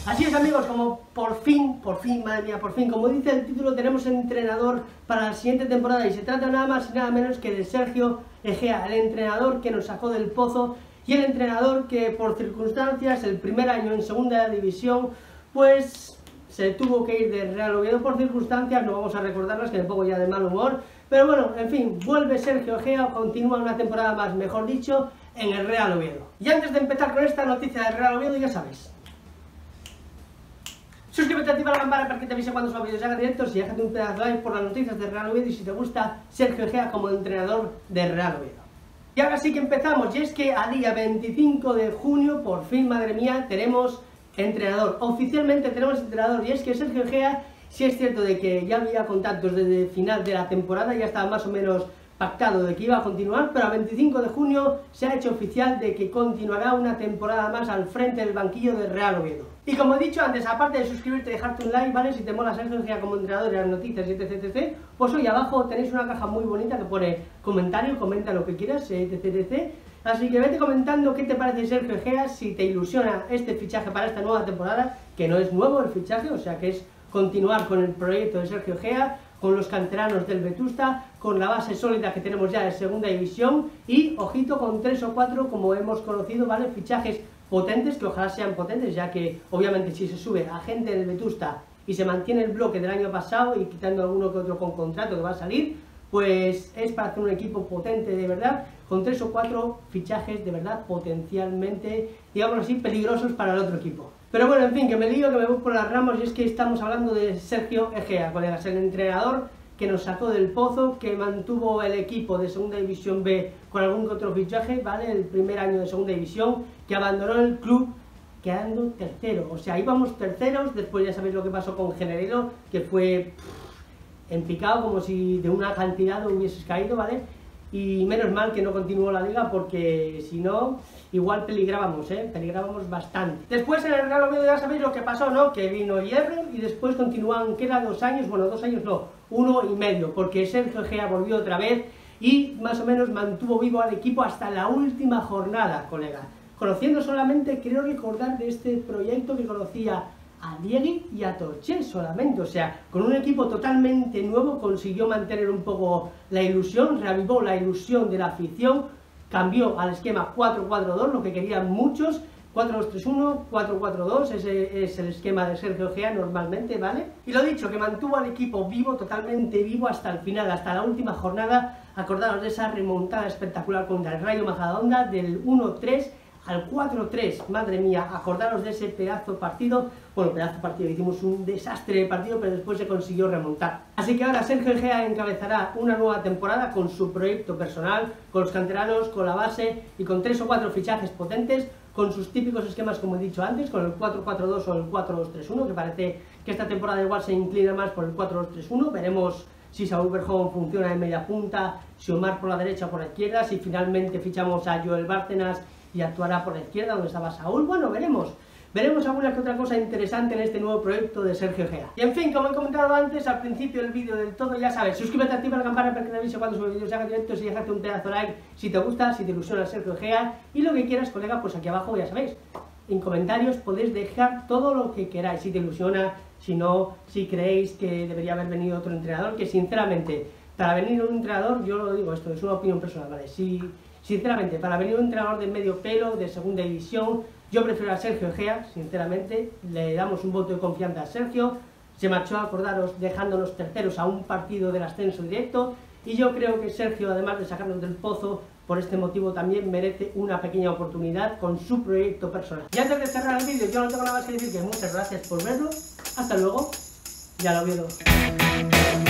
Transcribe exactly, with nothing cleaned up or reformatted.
Así es, amigos, como por fin, por fin, madre mía, por fin, como dice el título, tenemos entrenador para la siguiente temporada y se trata nada más y nada menos que de Sergio Egea, el entrenador que nos sacó del pozo y el entrenador que por circunstancias, el primer año en segunda división, pues se tuvo que ir de Real Oviedo por circunstancias, no vamos a recordarlas que me pongo ya de mal humor, pero bueno, en fin, vuelve Sergio Egea, continúa una temporada más, mejor dicho, en el Real Oviedo. Y antes de empezar con esta noticia del Real Oviedo, ya sabéis, suscríbete, activa la campana para que te avise cuando suba vídeos y haga directos y déjate un pedazo de like por las noticias de Real Oviedo y si te gusta Sergio Egea como entrenador de Real Oviedo. Y ahora sí que empezamos, y es que a día veinticinco de junio, por fin, madre mía, tenemos entrenador. Oficialmente tenemos entrenador, y es que Sergio Egea, sí es cierto de que ya había contactos desde el final de la temporada, ya estaba más o menos pactado de que iba a continuar, pero a veinticinco de junio se ha hecho oficial de que continuará una temporada más al frente del banquillo del Real Oviedo. Y como he dicho antes, aparte de suscribirte y dejarte un like, ¿vale? Si te mola Sergio Egea como entrenador de las noticias y etc, etc, pues hoy abajo tenéis una caja muy bonita que pone comentario, comenta lo que quieras, etc, etc. Así que vete comentando qué te parece Sergio Egea, si te ilusiona este fichaje para esta nueva temporada, que no es nuevo el fichaje, o sea que es continuar con el proyecto de Sergio Egea, con los canteranos del Vetusta, con la base sólida que tenemos ya de segunda división y, ojito, con tres o cuatro, como hemos conocido, ¿vale? Fichajes potentes, que ojalá sean potentes, ya que obviamente si se sube a gente del Vetusta y se mantiene el bloque del año pasado y quitando alguno que otro con contrato que va a salir, pues es para hacer un equipo potente de verdad, con tres o cuatro fichajes de verdad potencialmente, digamos así, peligrosos para el otro equipo. Pero bueno, en fin, que me lío, que me voy por las ramas, y es que estamos hablando de Sergio Egea, colegas, el entrenador que nos sacó del pozo, que mantuvo el equipo de segunda división B con algún que otro fichaje, ¿vale? El primer año de segunda división, que abandonó el club quedando tercero, o sea, íbamos terceros, después ya sabéis lo que pasó con Generero, que fue pff, en picado, como si de una cantidad hubieses caído, ¿vale? Y menos mal que no continuó la liga, porque si no, igual peligrábamos, ¿eh? Peligrábamos bastante. Después en el Real Oviedo ya sabéis lo que pasó, ¿no? Que vino Hierro y después continúan, que era dos años, bueno, dos años no, uno y medio, porque Sergio Egea volvió otra vez y más o menos mantuvo vivo al equipo hasta la última jornada, colega. Conociendo solamente, creo recordar de este proyecto que conocía a Diegui y a Torché solamente, o sea, con un equipo totalmente nuevo consiguió mantener un poco la ilusión, reavivó la ilusión de la afición, cambió al esquema cuatro cuatro dos, lo que querían muchos, cuatro dos tres uno, cuatro cuatro dos, ese es el esquema de Sergio Egea normalmente, ¿vale? Y lo dicho, que mantuvo al equipo vivo, totalmente vivo hasta el final, hasta la última jornada. Acordaros de esa remontada espectacular contra el Rayo Majadahonda del uno tres al cuatro tres, madre mía, acordaros de ese pedazo partido, bueno, pedazo partido, hicimos un desastre de partido, pero después se consiguió remontar. Así que ahora Sergio Egea encabezará una nueva temporada con su proyecto personal, con los canteranos, con la base y con tres o cuatro fichajes potentes, con sus típicos esquemas, como he dicho antes, con el cuatro cuatro dos o el cuatro dos tres uno, que parece que esta temporada igual se inclina más por el cuatro dos tres uno, veremos si Saúl Berjón funciona en media punta, si Omar por la derecha o por la izquierda, si finalmente fichamos a Joel Bárcenas y actuará por la izquierda donde estaba Saúl, bueno, veremos. Veremos alguna que otra cosa interesante en este nuevo proyecto de Sergio Egea. Y en fin, como he comentado antes, al principio del vídeo del todo, ya sabes, suscríbete, activa la campana para que te avise cuando subo vídeos y haga directos y déjate un pedazo de like si te gusta, si te ilusiona Sergio Egea y lo que quieras, colega, pues aquí abajo ya sabéis. En comentarios podéis dejar todo lo que queráis, si te ilusiona, si no, si creéis que debería haber venido otro entrenador, que sinceramente, para venir un entrenador, yo lo digo, esto es una opinión personal, ¿vale? Si, sinceramente, para venir un entrenador de medio pelo, de segunda división, yo prefiero a Sergio Egea, sinceramente, le damos un voto de confianza a Sergio, se marchó, acordaros, dejándonos terceros a un partido del ascenso directo, y yo creo que Sergio, además de sacarnos del pozo, por este motivo también merece una pequeña oportunidad con su proyecto personal. Y antes de cerrar el vídeo, yo no tengo nada más que decir que muchas gracias por verlo, hasta luego, ya lo vieron.